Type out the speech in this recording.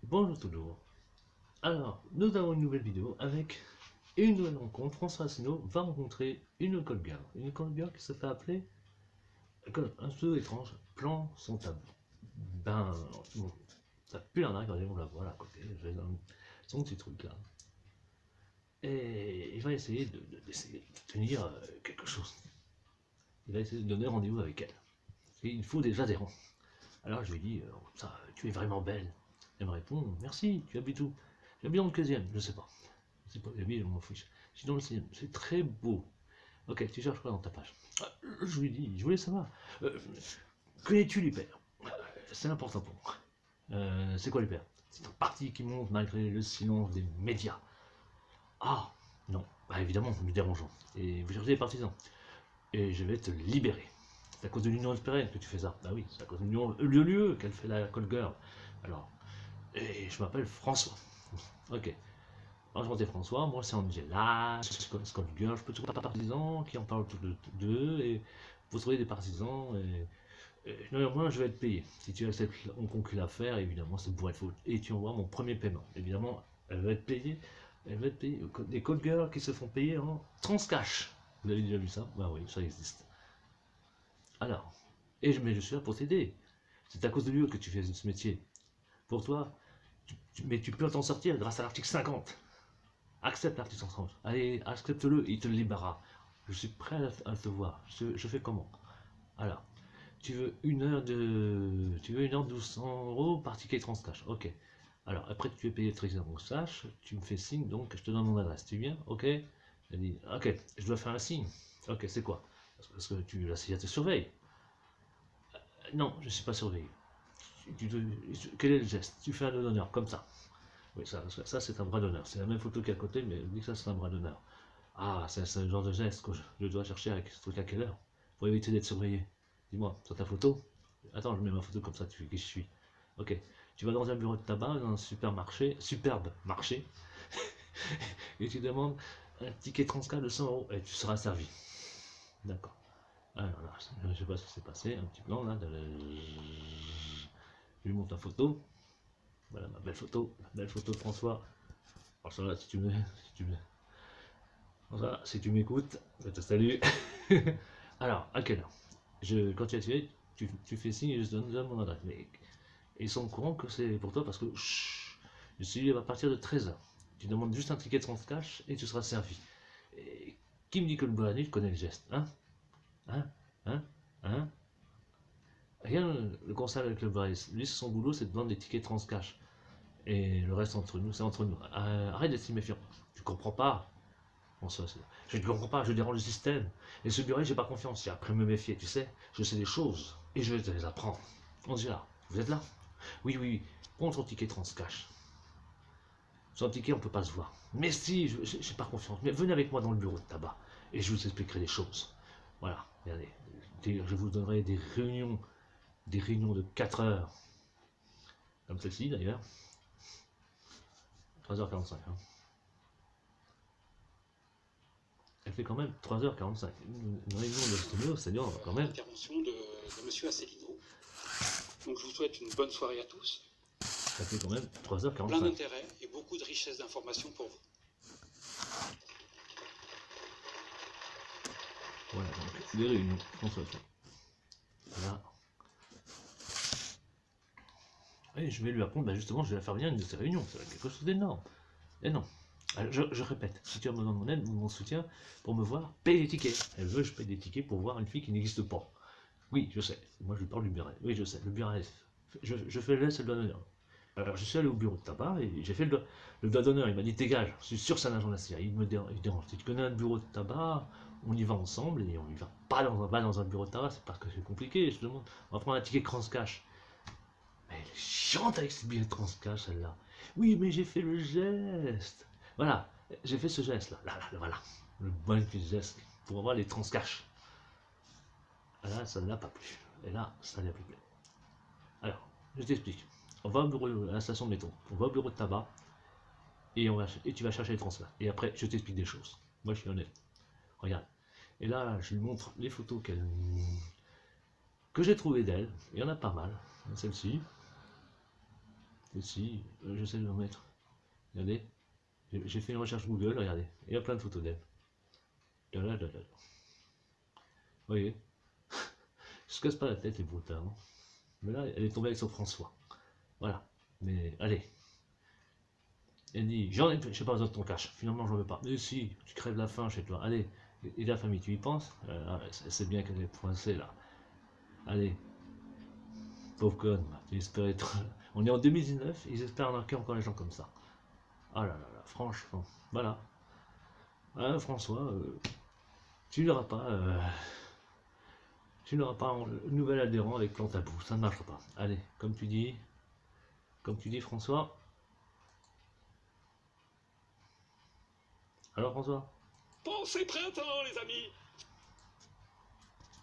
Bonjour tout le monde. Alors, nous avons une nouvelle vidéo avec une nouvelle rencontre. François Asselineau va rencontrer une call girl. Une call girl qui se fait appeler, un peu étrange, Plan son tabou. Ben, bon, ça pue l'arnaque, regardez, on la voit là à côté, son petit truc là. Et il va essayer d'essayer de tenir quelque chose. Il va essayer de donner rendez-vous avec elle. Et il faut des adhérents. Alors je lui dis, ça, tu es vraiment belle. Elle me répond, merci, tu habites où? J'habite dans le 15e, je sais pas. Je sais pas, j'habite, je m'en fiche. Je suis dans le 6e, c'est très beau. Ok, tu cherches quoi dans ta page? Je lui dis, je voulais savoir, connais-tu l'hyper? C'est important pour moi. C'est quoi l'hyper? C'est un parti qui monte malgré le silence des médias. Ah, non, bah évidemment, nous dérangeons. Et vous cherchez des partisans. Et je vais te libérer. C'est à cause de l'Union Européenne que tu fais ça. Bah oui, c'est à cause de l'Union qu'elle fait la call girl. Alors, et je m'appelle François. Ok. Alors je m'appelle François, moi c'est Angela, call girl, je peux trouver des partisans qui en parlent tous d'eux, et vous trouvez des partisans, et moi je vais être payé. Si tu acceptes, on conclut l'affaire, évidemment c'est pour être faute. Et tu envoies mon premier paiement. Évidemment, elle va être payée. Elle va être payée. Des call girls qui se font payer en transcash. Vous avez déjà vu ça? Bah oui, ça existe. Alors, mais je suis là pour t'aider. C'est à cause de lui que tu fais ce métier. Pour toi, mais tu peux t'en sortir grâce à l'article 50. Accepte l'article 50. Allez, accepte-le, il te libérera. Je suis prêt à te voir. Je fais comment? Alors, tu veux une heure de 1200 € par ticket transcash. Ok. Alors, après que tu aies payé le ticket transcash, tu me fais signe, donc je te donne mon adresse. Tu viens? Ok. Elle dit, ok, je dois faire un signe. Ok, c'est quoi? Parce que la CIA te surveille. Non, je ne suis pas surveillé. Quel est le geste? Tu fais un don d'honneur, comme ça. Oui, ça c'est un bras d'honneur. C'est la même photo qu'à côté, mais elle dit que ça c'est un bras d'honneur. Ah, c'est le genre de geste que je dois chercher avec ce truc à quelle heure? Pour éviter d'être surveillé. Dis-moi, sur ta photo? Attends, je mets ma photo comme ça, tu sais qui je suis. Ok. Tu vas dans un bureau de tabac, dans un superbe marché, et tu demandes un ticket transcash de 100 € et tu seras servi. D'accord. Alors là, je ne sais pas ce qui s'est passé, un petit plan là. Je lui montre la photo. Voilà ma belle photo de François. Alors ça là, si tu m'écoutes, je te salue. Alors, à quelle heure? Quand tu as tué, tu fais signe et je te donne mon adresse. Mais ils sont au courant que c'est pour toi parce que je suis à partir de 13h. Tu demandes juste un ticket de transcash et tu seras servi. Et qui me dit que le bonnet connaît le geste? Hein? Hein? Hein? Hein? Rien, le conseil avec le Braille, lui son boulot c'est de vendre des tickets transcash. Et le reste entre nous, c'est entre nous. Arrête d'être si méfiant. Tu comprends pas. Bon, je ne comprends pas, je dérange le système. Et ce bureau, j'ai pas confiance. J'ai appris à me méfier, tu sais. Je sais des choses. Et je vais te les apprendre. On se dit là. Vous êtes là? Oui, oui, oui. Prends ton ticket transcash. Sans ticket, on peut pas se voir. Mais si, j'ai pas confiance. Mais venez avec moi dans le bureau de tabac. Et je vous expliquerai des choses. Voilà, regardez. Je vous donnerai des réunions de 4 heures. Comme celle-ci d'ailleurs. 3h45. Hein. Elle fait quand même 3h45. Une réunion de studio, c'est bien quand même. Intervention de M. Asselineau. Donc je vous souhaite une bonne soirée à tous. Ça fait quand même 3h45. Plein d'intérêt et beaucoup de richesse d'informations pour vous. Voilà, donc les réunions, François. Là. Et je vais lui apprendre, bah justement, je vais la faire venir à une de ces réunions. C'est quelque chose d'énorme. Et non. Alors, je répète, si tu as besoin de mon aide ou de mon soutien pour me voir, paye des tickets. Elle veut que je paye des tickets pour voir une fille qui n'existe pas. Oui, je sais. Moi, je lui parle du bureau. Oui, je sais. Le bureau. Je fais le laisse le doigt d'honneur. Alors, je suis allé au bureau de tabac et j'ai fait le doigt d'honneur. Il m'a dit dégage. Je suis sûr que c'est un agent de la CIA. Il me dérange. Si tu connais un bureau de tabac, on y va ensemble et on y va pas dans un bureau de tabac. C'est parce que c'est compliqué. Je demande. On va prendre un ticket transcash. Mais elle est chiante avec ses billets de transcash, celle-là. Oui, mais j'ai fait le geste. Voilà, j'ai fait ce geste-là. Là, voilà. Le bon geste pour avoir les transcash. Là, ça ne l'a pas plu. Et là, ça ne l'a plus plu. Alors, je t'explique. On va au bureau, à la station de métro. On va au bureau de tabac. Et tu vas chercher les transferts. Et après, je t'explique des choses. Moi, je suis honnête. Regarde. Et là, je lui montre les photos que j'ai trouvées d'elle. Il y en a pas mal. Celle-ci. Et si, j'essaie de le mettre. Regardez, j'ai fait une recherche Google, regardez. Il y a plein de photos d'elle. Là, là, là, là. Vous voyez, je se casse pas la tête, les broutards. Hein. Mais là, elle est tombée avec son François. Voilà. Mais allez. Elle dit, j'en ai, j'ai pas besoin de ton cash. Finalement, j'en veux pas. Mais si, tu crèves la faim chez toi. Allez. Et la famille, tu y penses? C'est bien qu'elle est coincée là. Allez. Pauvre conne, tu espérais être... On est en 2019, ils espèrent arnaquer encore les gens comme ça. Ah là là là, franchement. Voilà. Ah, François, tu n'auras pas... tu n'auras pas un nouvel adhérent avec Plantabou, ça ne marchera pas. Allez, comme tu dis François. Alors François? Pensez printemps, les amis.